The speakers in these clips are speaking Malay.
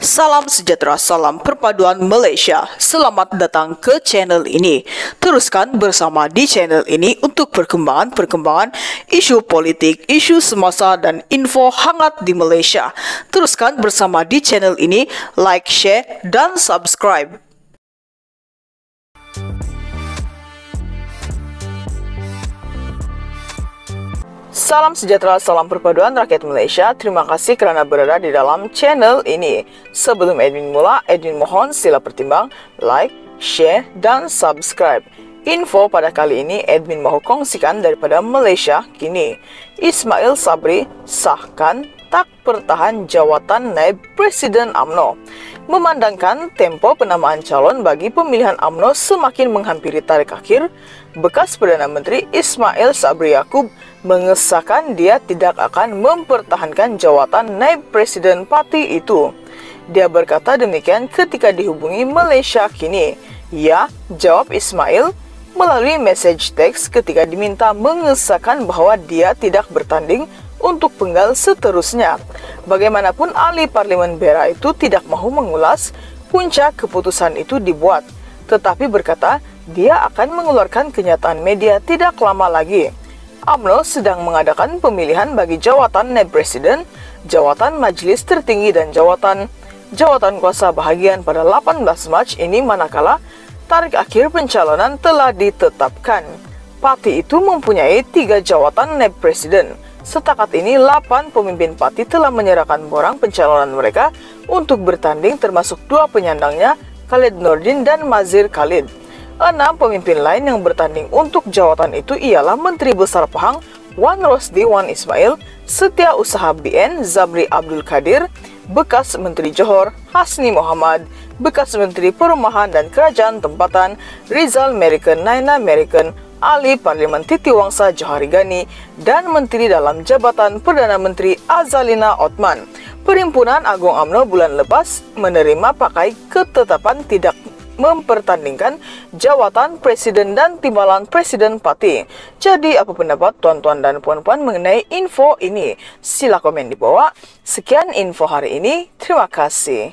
Salam sejahtera, salam perpaduan Malaysia. Selamat datang ke channel ini. Teruskan bersama di channel ini untuk perkembangan isu politik, isu semasa dan info hangat di Malaysia. Teruskan bersama di channel ini, like, share, dan subscribe. Salam sejahtera, salam perpaduan rakyat Malaysia. Terima kasih kerana berada di dalam channel ini. Sebelum admin mula, admin mohon sila pertimbang, like, share, dan subscribe. Info pada kali ini admin mahu kongsikan daripada Malaysia kini. Ismail Sabri sahkan tak pertahan jawatan naib Presiden UMNO. Memandangkan tempo penamaan calon bagi pemilihan UMNO semakin menghampiri tarikh akhir, bekas Perdana Menteri Ismail Sabri Yaakob mengesahkan dia tidak akan mempertahankan jawatan naib Presiden parti itu. Dia berkata demikian ketika dihubungi Malaysia kini. Ya, jawab Ismail melalui message teks ketika diminta mengesahkan bahawa dia tidak bertanding untuk penggal seterusnya. Bagaimanapun ahli Parlimen Berak itu tidak mahu mengulas punca keputusan itu dibuat, tetapi berkata dia akan mengeluarkan kenyataan media tidak lama lagi. UMNO sedang mengadakan pemilihan bagi jawatan naib presiden, jawatan majlis tertinggi dan jawatan kuasa bahagian pada 18 Mac ini, manakala tarikh akhir pencalonan telah ditetapkan. Parti itu mempunyai 3 jawatan naib presiden. Setakat ini 8 pemimpin parti telah menyerahkan borang pencalonan mereka untuk bertanding, termasuk 2 penyandangnya Khalid Nordin dan Mazhir Khalid. 6 pemimpin lain yang bertanding untuk jawatan itu ialah Menteri Besar Pahang Wan Rosdi Wan Ismail, Setiausaha BN Zabri Abdul Kadir, bekas Menteri Johor Hasni Mohamad, bekas Menteri Perumahan dan Kerajaan Tempatan Rizal Merican Naina Merican, ahli Parlimen Titiwangsa Johari Gani, dan Menteri dalam Jabatan Perdana Menteri Azalina Othman. Perhimpunan Agung UMNO bulan lepas menerima pakai ketetapan tidak mempertandingkan jawatan presiden dan timbalan presiden parti. Jadi apa pendapat tuan-tuan dan puan-puan mengenai info ini? Sila komen di bawah. Sekian info hari ini. Terima kasih.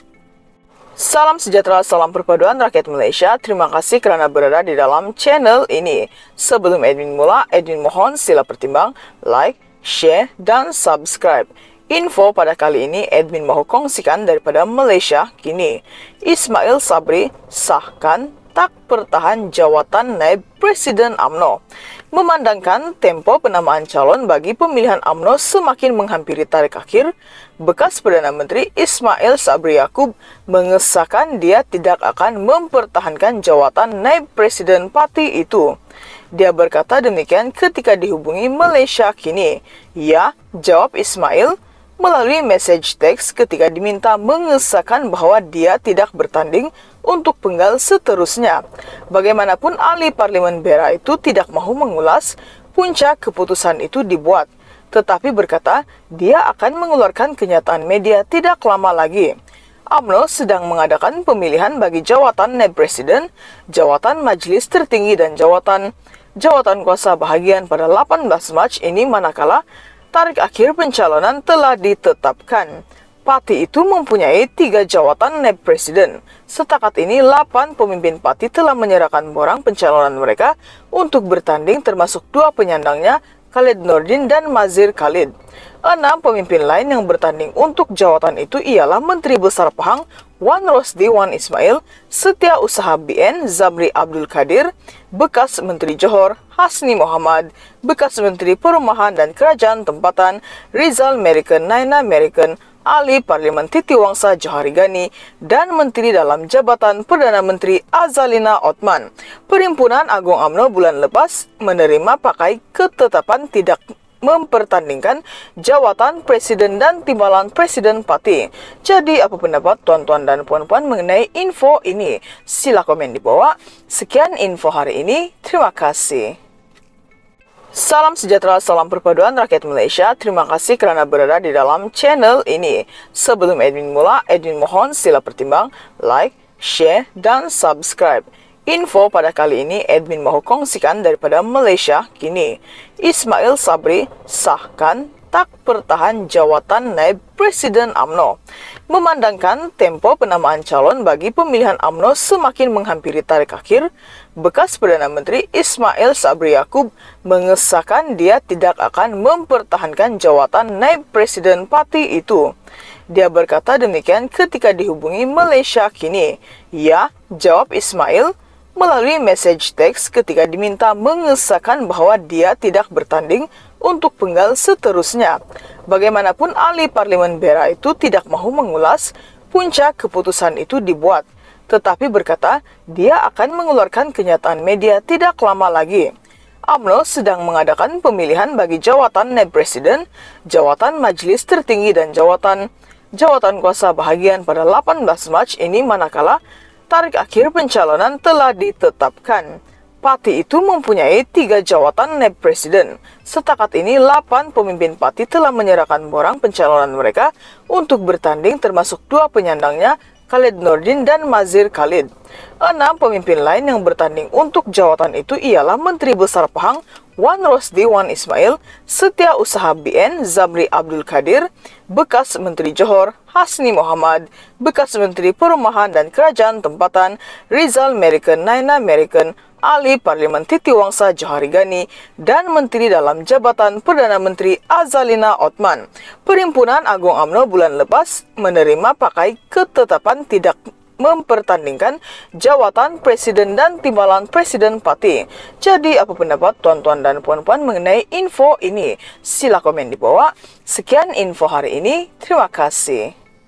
Salam sejahtera, salam perpaduan rakyat Malaysia. Terima kasih kerana berada di dalam channel ini. Sebelum admin mula, admin mohon sila pertimbang, like, share, dan subscribe. Info pada kali ini admin mahu kongsikan daripada Malaysia kini. Ismail Sabri sahkan tak pertahan jawatan naib Presiden UMNO. Memandangkan tempo penamaan calon bagi pemilihan UMNO semakin menghampiri tarikh akhir, bekas Perdana Menteri Ismail Sabri Yaakob mengesahkan dia tidak akan mempertahankan jawatan naib Presiden parti itu. Dia berkata demikian ketika dihubungi Malaysia kini. Ya, jawab Ismail melalui message teks ketika diminta mengesahkan bahawa dia tidak bertanding untuk penggal seterusnya. Bagaimanapun ahli Parlimen Berak itu tidak mahu mengulas punca keputusan itu dibuat, tetapi berkata dia akan mengeluarkan kenyataan media tidak lama lagi. UMNO sedang mengadakan pemilihan bagi jawatan naib presiden, jawatan majlis tertinggi dan jawatan kuasa bahagian pada 18 Mac ini, manakala tarikh akhir pencalonan telah ditetapkan. Parti itu mempunyai 3 jawatan naib presiden. Setakat ini 8 pemimpin parti telah menyerahkan borang pencalonan mereka untuk bertanding, termasuk 2 penyandangnya Khalid Nordin dan Mazhir Khalid. 6 pemimpin lain yang bertanding untuk jawatan itu ialah Menteri Besar Pahang Wan Rosdi Wan Ismail, Setiausaha BN Zabri Abdul Kadir, bekas Menteri Johor Hasni Mohamad, bekas Menteri Perumahan dan Kerajaan Tempatan Rizal Merican Naina Merican, ahli Parlimen Titiwangsa Johari Gani, dan Menteri dalam Jabatan Perdana Menteri Azalina Othman. Perhimpunan Agung UMNO bulan lepas menerima pakai ketetapan tidak mempertandingkan jawatan presiden dan timbalan presiden parti. Jadi apa pendapat tuan-tuan dan puan-puan mengenai info ini? Sila komen di bawah. Sekian info hari ini. Terima kasih. Salam sejahtera, salam perpaduan rakyat Malaysia. Terima kasih kerana berada di dalam channel ini. Sebelum admin mula, admin mohon sila pertimbang, like, share, dan subscribe. Info pada kali ini admin mahu kongsikan daripada Malaysia kini. Ismail Sabri sahkan tak pertahan jawatan naib Presiden UMNO. Memandangkan tempo penamaan calon bagi pemilihan UMNO semakin menghampiri tarik akhir, bekas Perdana Menteri Ismail Sabri Yaakob mengesahkan dia tidak akan mempertahankan jawatan naib Presiden parti itu. Dia berkata demikian ketika dihubungi Malaysia Kini. Ya, jawab Ismail melalui message teks ketika diminta mengesahkan bahwa dia tidak bertanding untuk penggal seterusnya. Bagaimanapun ahli parlimen Beira itu tidak mahu mengulas puncak keputusan itu dibuat, tetapi berkata dia akan mengeluarkan kenyataan media tidak lama lagi. UMNO sedang mengadakan pemilihan bagi jawatan naib presiden, jawatan majelis tertinggi dan jawatan kuasa bahagian pada 18 Mac ini, manakala tarik akhir pencalonan telah ditetapkan. Parti itu mempunyai 3 jawatan naib presiden. Setakat ini 8 pemimpin parti telah menyerahkan borang pencalonan mereka untuk bertanding, termasuk 2 penyandangnya, Khalid Nordin dan Mazhar Khalid. 6 pemimpin lain yang bertanding untuk jawatan itu ialah Menteri Besar Pahang Wan Rosdi Wan Ismail, Setiausaha BN Zabri Abdul Qadir, bekas Menteri Johor Hasni Muhammad, bekas Menteri Perumahan dan Kerajaan Tempatan Rizal Merican Naina Merican, ahli parlimen Titi Wangsa Johari Gani, dan Menteri dalam Jabatan Perdana Menteri Azalina Othman. Perhimpunan Agung UMNO bulan lepas menerima pakai ketetapan tidak mempertandingkan jawatan presiden dan timbalan presiden parti. Jadi apa pendapat tuan-tuan dan puan-puan mengenai info ini? Sila komen di bawah. Sekian info hari ini. Terima kasih.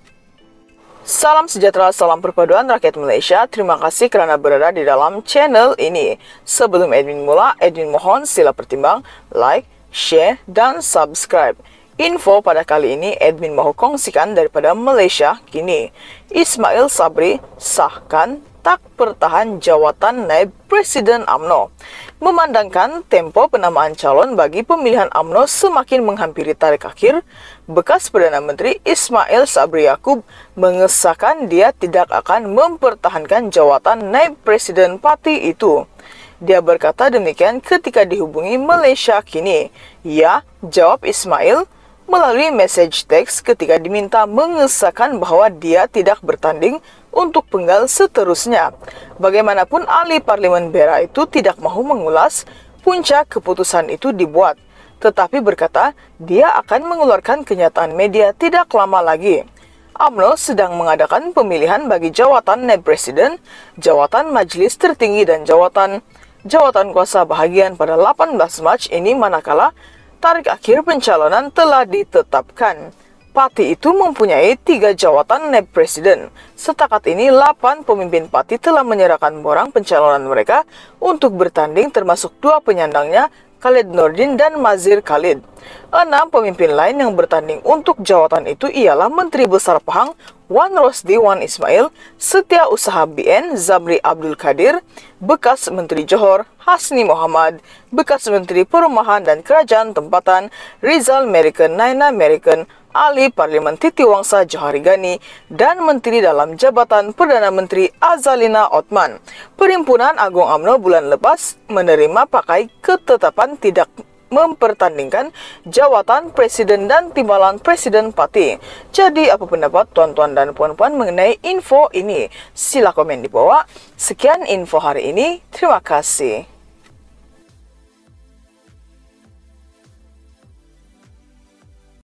Salam sejahtera, salam perpaduan rakyat Malaysia. Terima kasih kerana berada di dalam channel ini. Sebelum admin mula, admin mohon sila pertimbang, like, share, dan subscribe. Info pada kali ini admin mahu kongsikan daripada Malaysia Kini. Ismail Sabri sahkan tak pertahan jawatan naib Presiden UMNO. Memandangkan tempo penamaan calon bagi pemilihan UMNO semakin menghampiri tarik akhir, bekas Perdana Menteri Ismail Sabri Yaakob mengesahkan dia tidak akan mempertahankan jawatan naib Presiden parti itu. Dia berkata demikian ketika dihubungi Malaysia Kini. Ya, jawab Ismail melalui message teks ketika diminta mengesahkan bahwa dia tidak bertanding untuk penggal seterusnya. Bagaimanapun ahli parlimen Beira itu tidak mahu mengulas puncak keputusan itu dibuat, tetapi berkata dia akan mengeluarkan kenyataan media tidak lama lagi. UMNO sedang mengadakan pemilihan bagi jawatan naib presiden, jawatan majelis tertinggi dan jawatan kuasa bahagian pada 18 Mac ini, manakala tarik akhir pencalonan telah ditetapkan. Parti itu mempunyai 3 jawatan naib presiden. Setakat ini 8 pemimpin parti telah menyerahkan borang pencalonan mereka untuk bertanding, termasuk 2 penyandangnya, Khalid Nordin dan Mazhar Khalid. 6 pemimpin lain yang bertanding untuk jawatan itu ialah Menteri Besar Pahang Wan Rosdi Wan Ismail, Setiausaha BN Zabri Abdul Qadir, bekas Menteri Johor Hasni Muhammad, bekas Menteri Perumahan dan Kerajaan Tempatan Rizal Merican Naina Merican, ahli parlimen Titi Wangsa Johari Gani, dan Menteri dalam Jabatan Perdana Menteri Azalina Othman. Perhimpunan Agung UMNO bulan lepas menerima pakai ketetapan tidak mempertandingkan jawatan presiden dan timbalan presiden parti. Jadi apa pendapat tuan-tuan dan puan-puan mengenai info ini? Sila komen di bawah. Sekian info hari ini. Terima kasih.